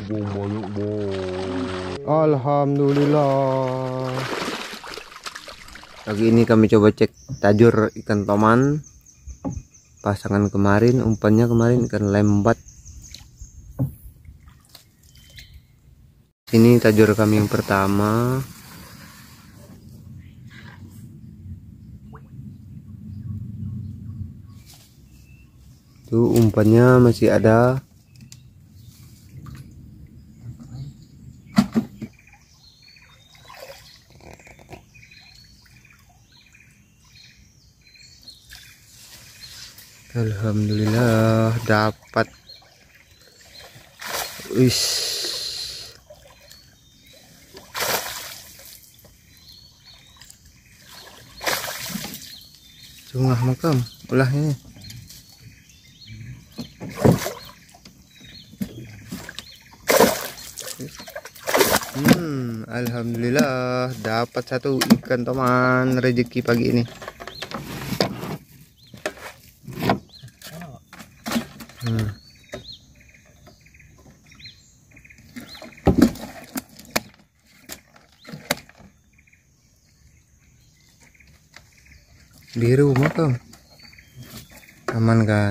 banyak banget. Alhamdulillah. Lagi ini kami coba cek tajur ikan toman. Pasangan kemarin, umpannya kemarin ikan lembat. Ini tajur kami yang pertama. Tuh umpannya masih ada. Alhamdulillah dapat. Wis. Sungah makam ulahnya. Alhamdulillah dapat satu ikan toman rezeki pagi ini. Biru makam aman kan?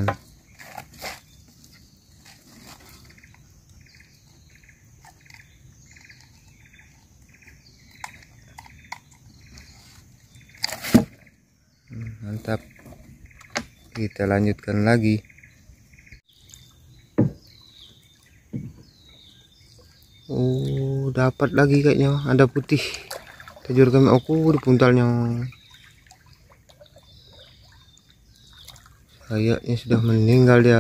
Mantap, kita lanjutkan lagi. Oh, dapat lagi kayaknya, ada putih tajur kami. Aku di puntalnya kayaknya sudah meninggal dia.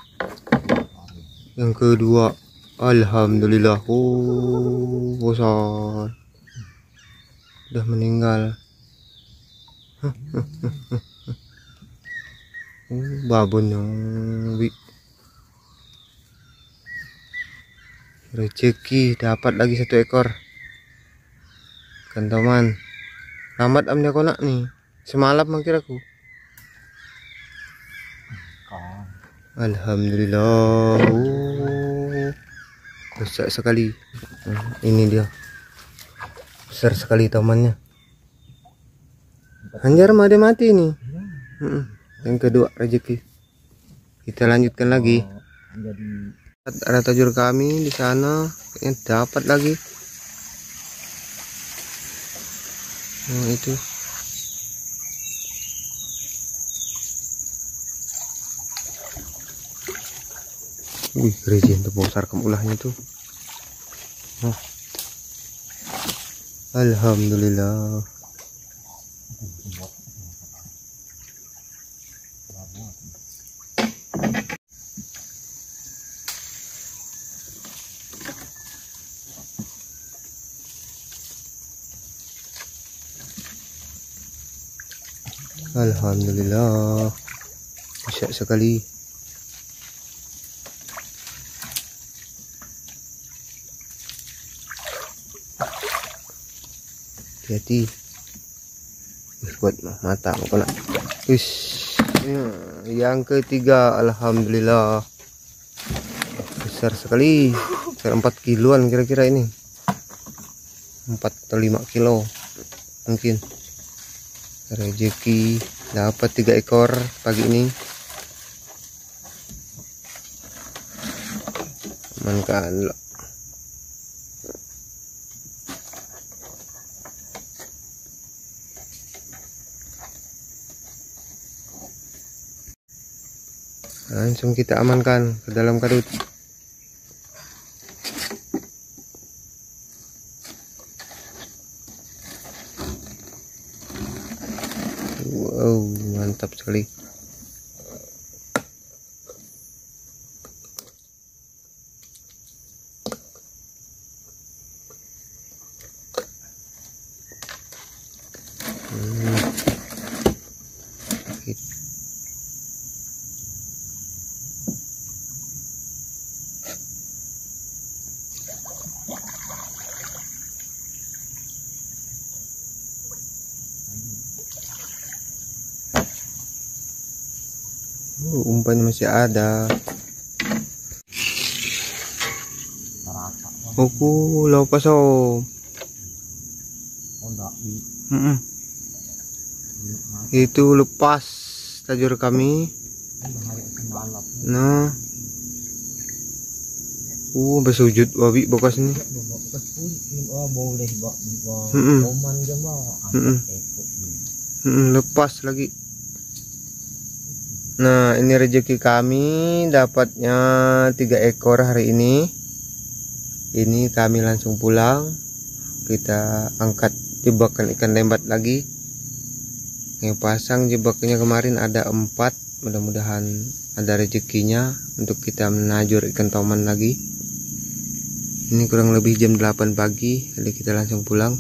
Yang kedua, alhamdulillah, besar, sudah meninggal. Babonnya rezeki, dapat lagi satu ekor ikan toman. Selamat amnya konak nih, semalam mengkiraku. Alhamdulillah, besar sekali. Ini dia, besar sekali tomannya. Anjar mati nih. Yang kedua rezeki. Kita lanjutkan lagi. Ada tajur kami di sana, kayaknya dapat lagi. Nah, itu. Wih, rezeki untuk besar kemulahnya tuh. Alhamdulillah. Alhamdulillah, besar sekali. Hati-hati, buat mata kena. Yang ketiga, alhamdulillah, besar sekali. 4 kiloan kira-kira ini, 4 atau 5 kilo mungkin. Rezeki, dapat 3 ekor pagi ini. Aman kan lo. Langsung kita amankan ke dalam karut. Wow, mantap sekali. Umpannya masih ada. Oku lepas oh. Itu lepas tajur kami. Nah, bersujud wabi bekas ini. Lepas lagi. Nah, ini rezeki kami dapatnya 3 ekor hari ini. Ini kami langsung pulang. Kita angkat jebakan ikan lembat lagi. Yang pasang jebakannya kemarin ada 4. Mudah-mudahan ada rezekinya untuk kita menajur ikan toman lagi. Ini kurang lebih jam 8 pagi. Jadi kita langsung pulang.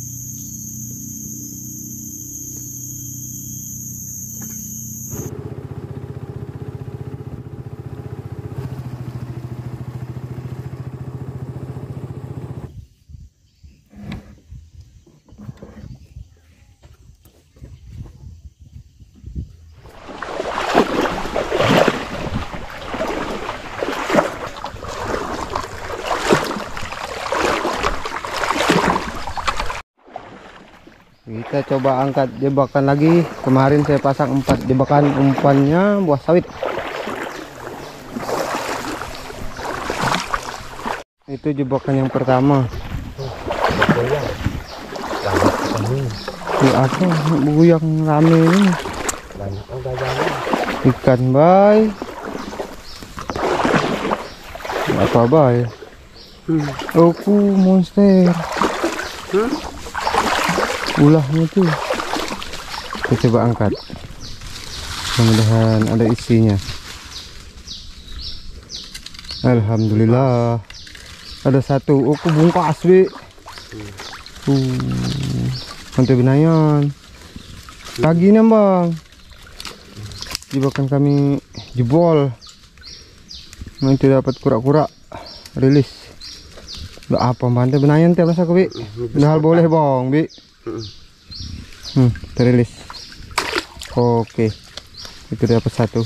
Kita coba angkat jebakan lagi. Kemarin saya pasang 4 jebakan, umpannya buah sawit. Itu jebakan yang pertama. Ini apa? Buku yang rame ini. Ikan bay. Apa bay? Oku monster. Ulahnya tuh. Kita coba angkat. Mudah-mudahan ada isinya. Alhamdulillah. Ada 1. Oku bungkas be. Nanti benayan. Lagi nih bang. Jebakan kami jebol. Nanti dapat kura-kura. Rilis. Udah apa bantai benayan teh masa ke bi. Udah hal boleh bang bi. Terilis. Oke, itu dapat 1.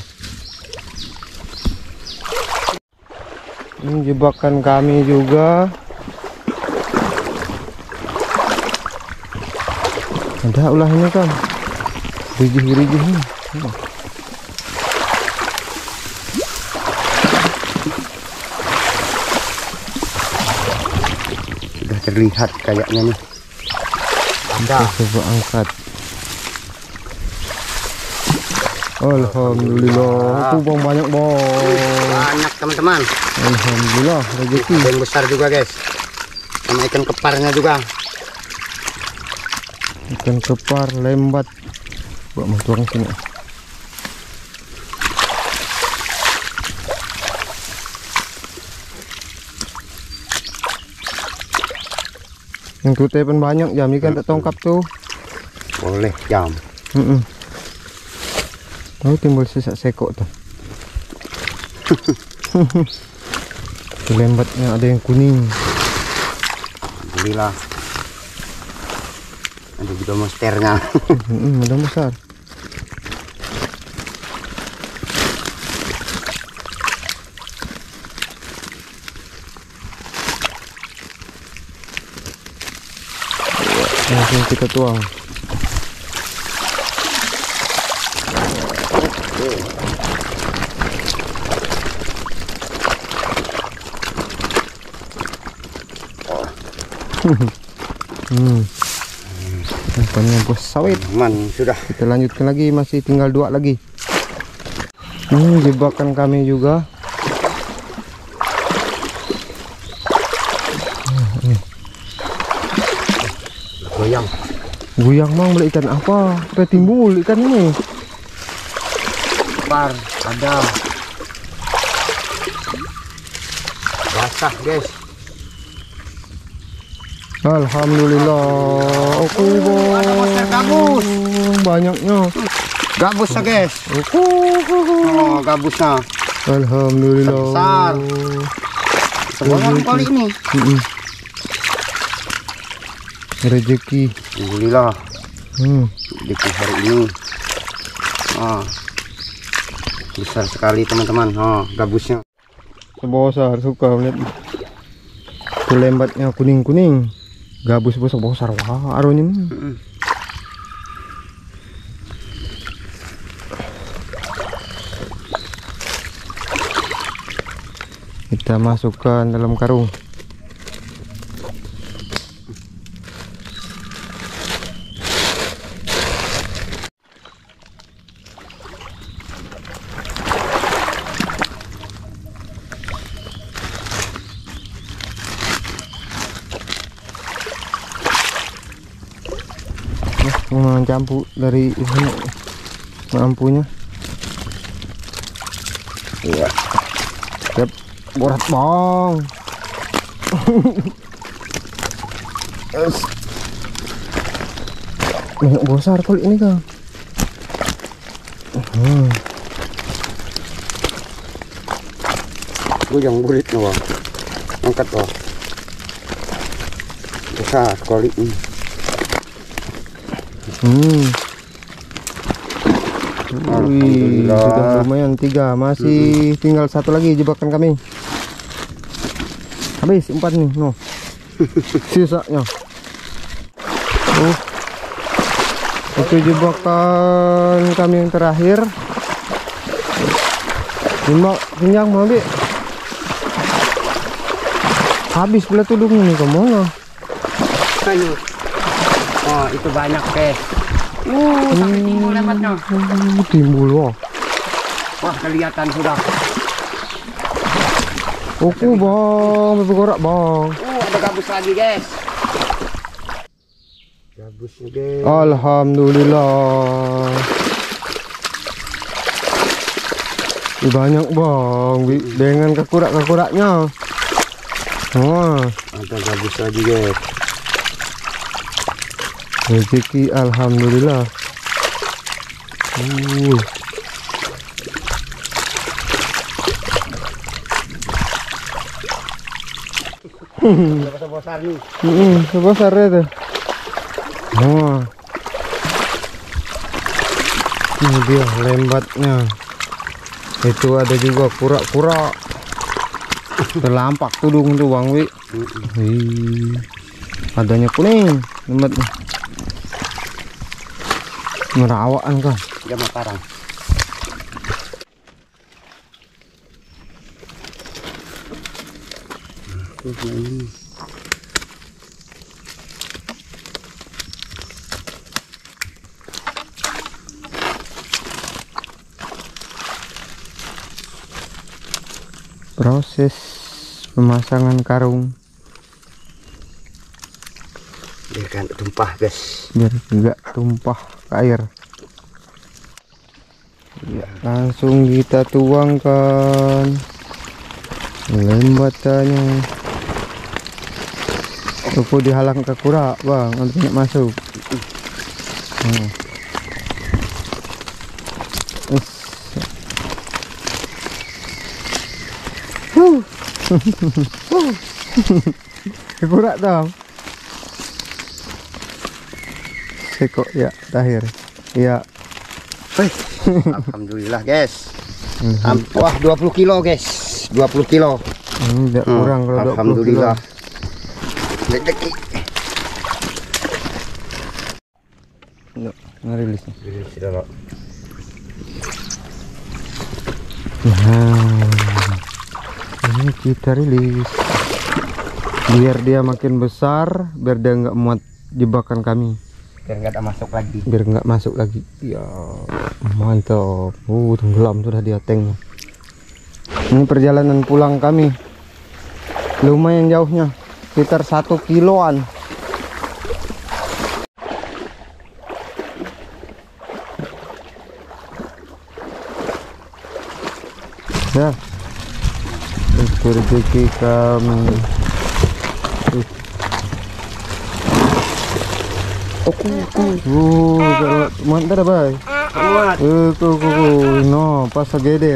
Ini jebakan kami juga. Ada ulah ini kan, rijih-rijih nih. Sudah terlihat kayaknya nih. Kita coba angkat. Alhamdulillah. Aku bang banyak bang. Banyak teman-teman. Alhamdulillah rezeki. Yang besar juga guys. Sama ikan keparnya juga. Ikan kepar lembat. Buat mentuang sini. Yang kutai pun banyak jam ikan tak tongkap tuh. Boleh jam. Oh, timbul sesak sekok tuh. Lembatnya ada yang kuning. Alhamdulillah. Ada juga monsternya. Udah besar. Langsung kita tuang. Umpannya bos sawit. Sudah. Kita lanjutkan lagi, masih tinggal 2 lagi. Jebakan kami juga. Goyang mang, beli ikan apa? Udah timbul ikan ini. Kepar ada. Basah guys. Alhamdulillah. Oke Ada monster gabus. Banyaknya. Gabus ya guys. Oh, gabusnya. Alhamdulillah. Besar. Semuanya kali ini. Rezeki. Alhamdulillah. Rezeki hari ini. Besar sekali teman-teman. Gabusnya. Sebesar suka melihat. Itu lembatnya kuning-kuning. Gabus besar-besar. Wah, arunya nih. Kita masukkan dalam karung. Campur dari ini lampunya. Iya. Siap. Berat bang. Banyak besar kulit ini kang. Gue yang burit nih bang. Angkat bang. Besar kulit ini. Wih, sudah lumayan 3, masih tinggal 1 lagi jebakan kami. Habis 4 nih, no. Sisanya. Itu jebakan kami yang terakhir. Kenyang mau ambil. Habis pula tudungnya nih, kemana? Oh, itu banyak guys. Sampai timbul lembatnya. Timbul wah. Wah, kelihatan sudah. Oke bang, bergerak bang. Ada gabus lagi guys. Gabusnya guys. Alhamdulillah. Banyak bang, dengan kekurak-kekuraknya. Wah, ada gabus lagi guys. Rezeki alhamdulillah. Besar nih. Sebesar itu. Wah. Ini dia lembatnya. Itu ada juga kura-kura. Terlampak tudung tuh Bang Wi. Adanya kuning lembatnya. Merawaan kan. Dia Mataram. Proses pemasangan karung Biar kan tumpah guys. biar enggak tumpah ke air. Ya, langsung kita tuangkan lembatannya. Aku dihalang ke kura bang, untuk masuk. Kura dong. Sekok ya, terakhir. Ya. Alhamdulillah guys. Wah 20 kilo guys. 20 kilo. Tidak kurang kalau 20 alhamdulillah. kilo. Deki. Ngerilis. Rilis dulu. Nah, ini kita rilis biar dia makin besar, biar dia nggak muat jebakan kami, Biar nggak ada masuk lagi. biar nggak masuk lagi. Ya mantap. Tenggelam sudah dia tank. Ini perjalanan pulang kami lumayan jauhnya, sekitar 1 kiloan. Ya, itu rezeki kami. Mantap bay. No, pas segeder.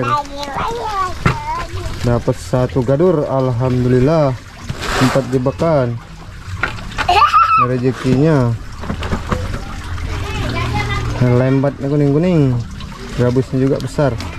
Dapat 1 gadur, alhamdulillah. 4 jebakan. Rezekinya. Lembatnya kuning-kuning. Gabusnya juga besar.